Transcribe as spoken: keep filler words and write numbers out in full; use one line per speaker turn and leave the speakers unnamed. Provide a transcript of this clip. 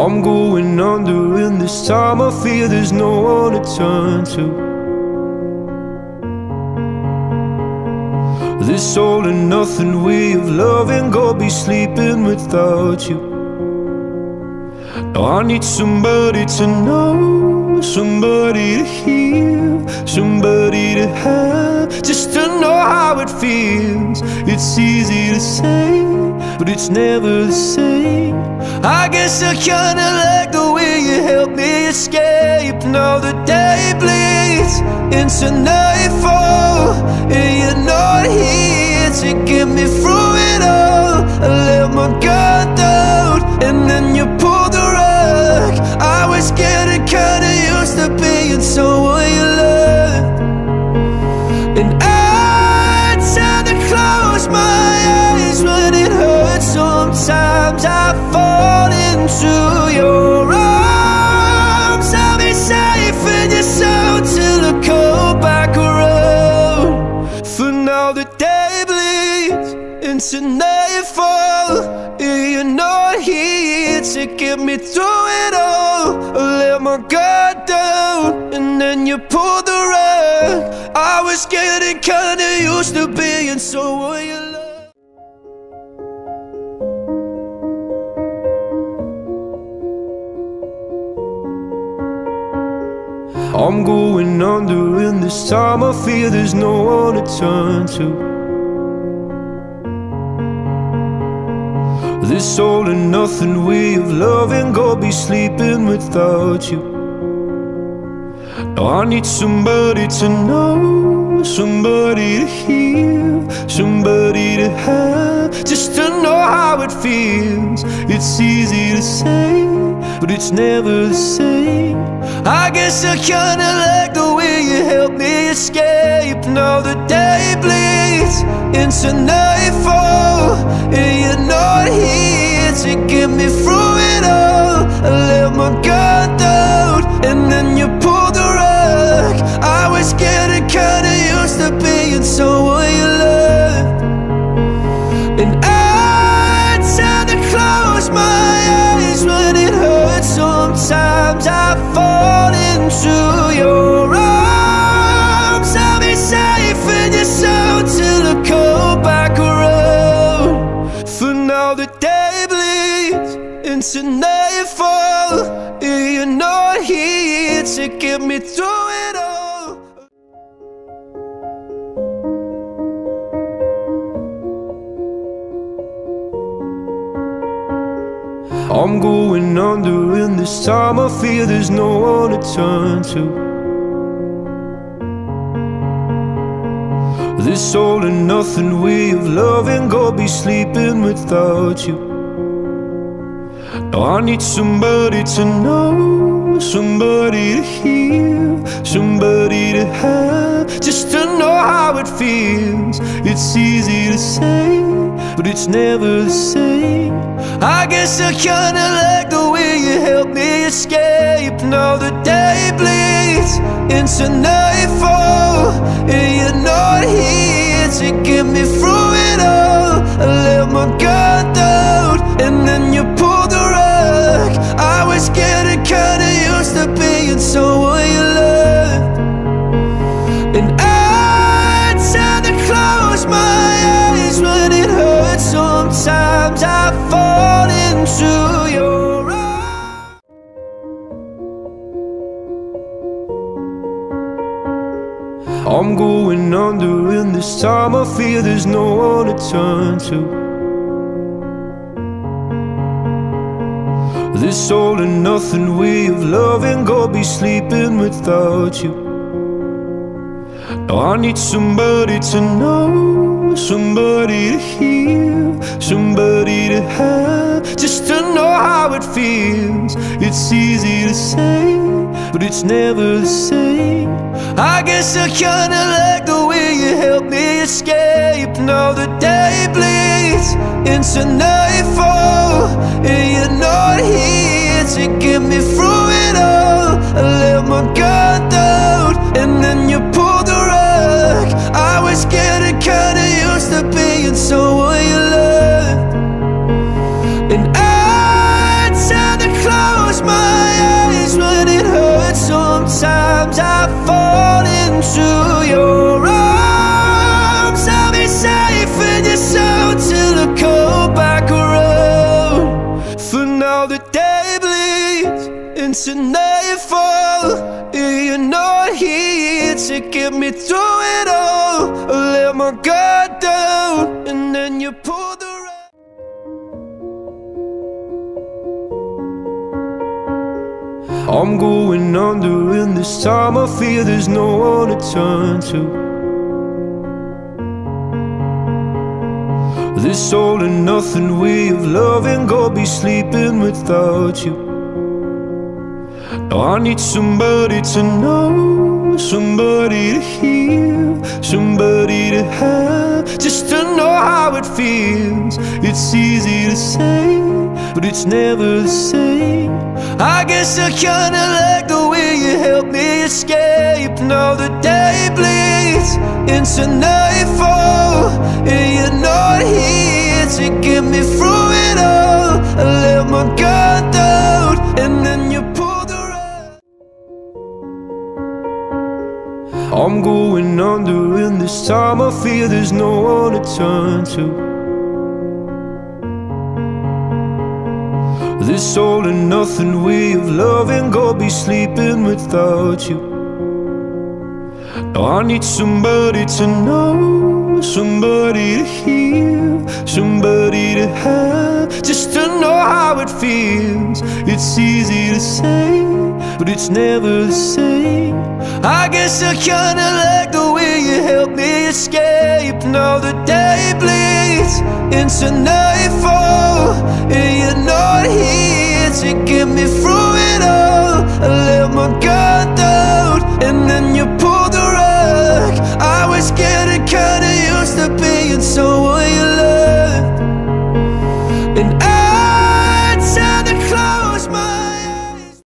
I'm going under, and this time I fear there's no one to turn to. This all and nothing way of loving, go be sleeping without you. Now I need somebody to know, somebody to hear, somebody to have, just to know how it feels. It's easy to say, but it's never the same. I guess I kinda like the way you help me escape. Now the day bleeds into nightfall, and you're not here to get me through it all. I let my guard down, and then you pulled the rug. I was getting kinda used to being someone you loved, and I tend to close my eyes when it hurts. Sometimes I fall into your arms. I'll be safe in your soul till I come back around. For now the day bleeds into nightfall, and you're not here to get me through it all. I let my guard down, and then you pulled the rug. I was getting kinda used to being someone you love. I'm going under, and this time I fear there's no one to turn to. This all and nothing way of loving, go be sleeping without you. Now I need somebody to know, somebody to hear, somebody to have, just to know how it feels. It's easy to say, but it's never the same. I guess I kinda like the way you help me escape. Now the day bleeds into nightfall, and you're not here to get me through it all. I let my guard down, and then you pulled the rug. I was getting kinda used to being someone you loved, and I tend to close my eyes when it hurts. Sometimes I fall into your arms. I'll be safe in your soul till I come back around. For now the day bleeds into nightfall, and you're not here to get me through it all. I'm going under, and this time I fear there's no one to turn to. This all and nothing way of loving, go be sleeping without you. Now I need somebody to know, somebody to hear, somebody to have, just to know how it feels. It's easy to say, but it's never the same. I guess I kinda like the way you help me escape. Now the day bleeds into nightfall, and you're not here to get me through it all. I let my guard down, and then you pulled the rug. I was getting kinda used to being someone you loved, and I tend to close my eyes when it hurts. Sometimes I fall into your arms. I'm going under, and this time I fear there's no one to turn to. This all and nothing way of loving, go be sleeping without you. Now I need somebody to know, somebody to hear, somebody to have, just to know how it feels. It's easy to say, but it's never the same. I guess I kinda like the way you help me escape. Now the day bleeds into nightfall, and you're not here to get me through it all. I let my guard down, and then you pulled the rug. I was getting kinda used to being someone you loved, and I tend to close into your arms. I'll be safe in your soul till I come back around. For now the day bleeds into nightfall. You're not here to get me through it all. I let my guard down and then you pull the rug. I'm going under, and this time I feel there's no one to turn to. This all or nothing way of loving, go be sleeping without you. Now I need somebody to know, somebody to hear, somebody to have, just to know how it feels. It's easy to say, but it's never the same. I guess I kinda like the way you help me escape. Now the day bleeds into nightfall, and you're not here to get me through it all. I let my guard down, and then you pull the rug. I'm going under, and this time I feel there's no one to turn to. This all or nothing way of loving, go be sleeping without you. Now I need somebody to know, somebody to hear, somebody to have, just to know how it feels. It's easy to say, but it's never the same. I guess I kinda like the way you help me escape. Now the day bleeds into nightfall, and you're not here to get me through it all. I let my guard down, and then you